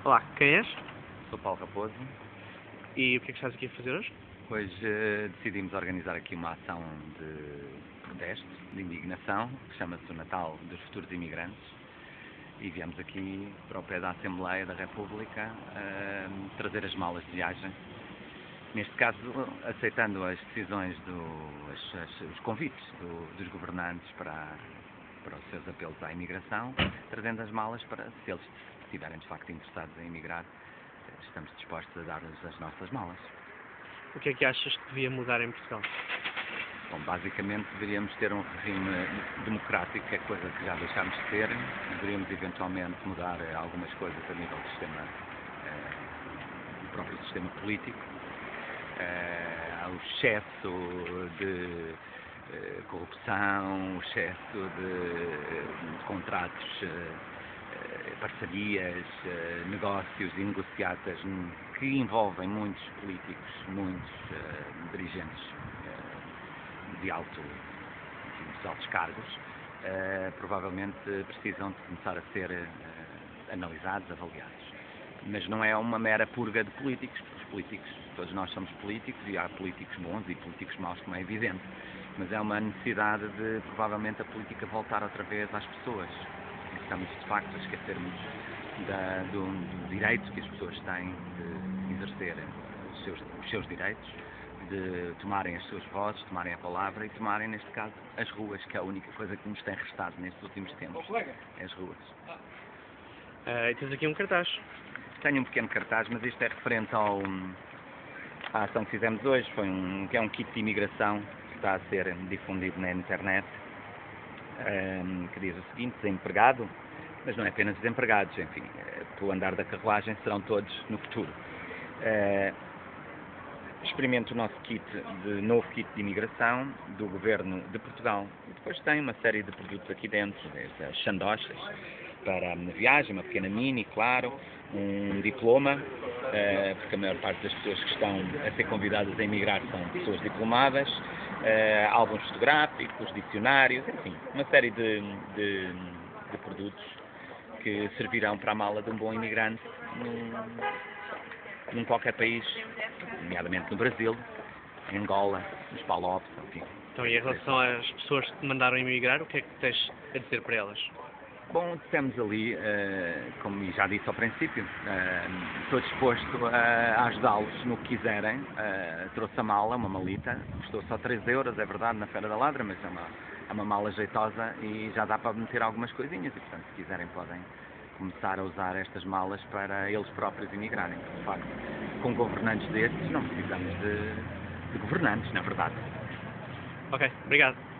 Olá, quem és? Sou Paulo Raposo. E o que é que estás aqui a fazer hoje? Hoje decidimos organizar aqui uma ação de protesto, de indignação, que chama-se o Natal dos Futuros Imigrantes. E viemos aqui para o pé da Assembleia da República trazer as malas de viagem. Neste caso, aceitando as decisões, os convites dos governantes para os seus apelos à imigração, trazendo as malas para, se eles estiverem de facto interessados em emigrar, estamos dispostos a dar-lhes as nossas malas. O que é que achas que devia mudar em Portugal? Bom, basicamente deveríamos ter um regime democrático, que é coisa que já deixámos de ter. Deveríamos eventualmente mudar algumas coisas a nível do sistema, do próprio sistema político. Ao excesso de corrupção, o excesso de contratos, parcerias, negócios e negociatas que envolvem muitos políticos, muitos dirigentes de dos altos cargos, provavelmente precisam de começar a ser analisados, avaliados. Mas não é uma mera purga de políticos, porque os políticos, todos nós somos políticos e há políticos bons e políticos maus, como é evidente, mas é uma necessidade de, provavelmente, a política voltar outra vez às pessoas. Estamos, de facto, a esquecermos do direito que as pessoas têm de exercer os seus direitos, de tomarem as suas vozes, tomarem a palavra e tomarem, neste caso, as ruas, que é a única coisa que nos tem restado nestes últimos tempos, é as ruas. E tens aqui um cartaz. Tenho um pequeno cartaz, mas isto é referente à ação que fizemos hoje, que é um kit de imigração que está a ser difundido na internet, que diz o seguinte: desempregado, mas não é apenas desempregados, enfim, pelo andar da carruagem serão todos no futuro. Experimente o nosso novo kit de imigração do Governo de Portugal. E depois tem uma série de produtos aqui dentro, desde as sandochas para a viagem, uma pequena mini, claro, um diploma, porque a maior parte das pessoas que estão a ser convidadas a emigrar são pessoas diplomadas, álbuns fotográficos, dicionários, enfim, uma série de produtos que servirão para a mala de um bom imigrante num qualquer país, nomeadamente no Brasil, em Angola, nos Palopes, enfim. Então, e em relação às pessoas que te mandaram emigrar, o que é que tens a dizer para elas? Bom, dissemos ali, como já disse ao princípio, estou disposto a ajudá-los no que quiserem. Trouxe a mala, uma malita, custou só 3 euros, é verdade, na Feira da Ladra, mas é uma mala jeitosa e já dá para meter algumas coisinhas e, portanto, se quiserem podem começar a usar estas malas para eles próprios emigrarem. De facto, com governantes destes não precisamos de governantes, na verdade. Ok, obrigado.